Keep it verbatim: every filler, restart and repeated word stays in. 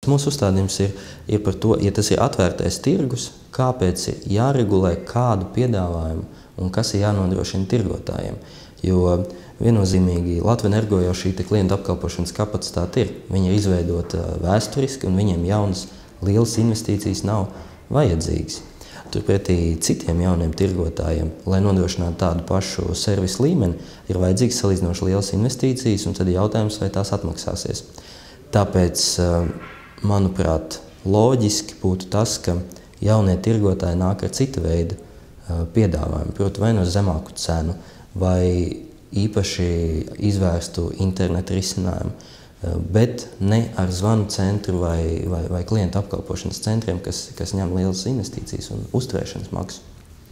Mūsu uzstādījums ir, ir par to, ja tas ir atvērtais tirgus, kāpēc ir jāregulē kādu piedāvājumu un kas ir jānodrošina tirgotājiem. Jo viennozīmīgi Latvenergo jau šī klientu apkalpošanas kapacitāte ir. Viņa ir izveidota vēsturiski un viņiem jaunas lielas investīcijas nav vajadzīgas. Turpretī citiem jauniem tirgotājiem, lai nodrošinātu tādu pašu servisu līmeni, ir vajadzīgas salīdzinoši lielas investīcijas, un tad ir jautājums, vai tās atmaksāsies. Tāpēc, manuprāt, loģiski būtu tas, ka jaunie tirgotāji nāk ar cita veida piedāvājumu, proti vai no zemāku cenu, vai īpaši izvērstu internetu risinājumu, bet ne ar zvanu centru vai, vai, vai klientu apkalpošanas centriem, kas, kas ņem lielas investīcijas un uzturēšanas maksu.